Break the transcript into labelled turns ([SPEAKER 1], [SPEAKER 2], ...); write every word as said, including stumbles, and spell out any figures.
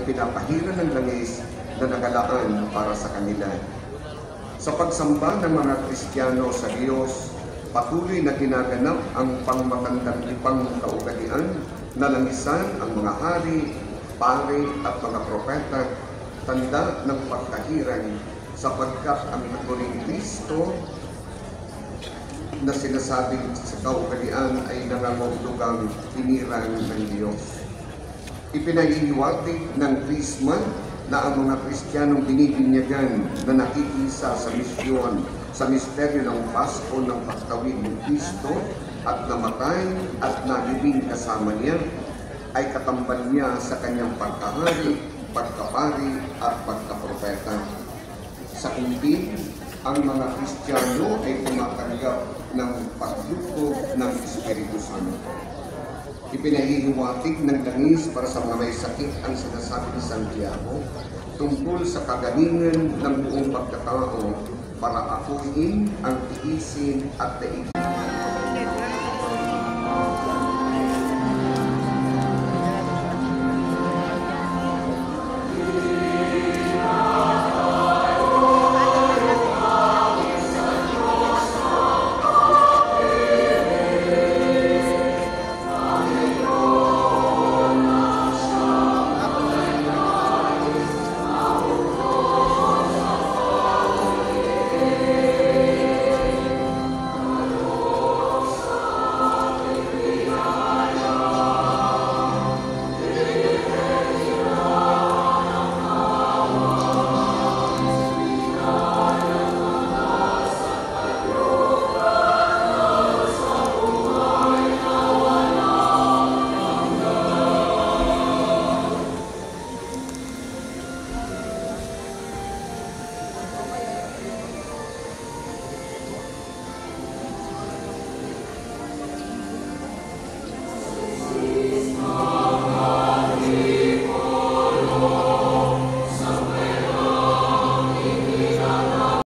[SPEAKER 1] pinapahiran ng langis na nagalaan para sa kanila. Sa pagsamba ng mga Kristiyano sa Diyos, patuloy na ginaganap ang pangmatandang ipang kaugalian na langisan ang mga hari, pari at mga propeta, tanda ng pagkahiran, sapagkat ang nagmuling Kristo na sinasabing sa kaugalian ay nangangahulugang pinirang ng Diyos. Ipinahihiwatig ng Krisma na ang mga Kristiyanong binibinyagan na nakikisa sa misyon, sa misteryo ng Pasko ng pagtawid ng Kristo at namatay at nagibing kasama niya, ay katambal niya sa kanyang pagkahari, pagkapari at pagkapropeta. Sa kumpin, ang mga Kristiyano ay tumatanggap ng pagdukog ng Espiritu Santo. Ipinahihiwatig ng langis para sa mga may sakit ang sinasabi ni Santiago tungkol sa kagalingan ng buong pagkatao para akuin ang tiisin at daigin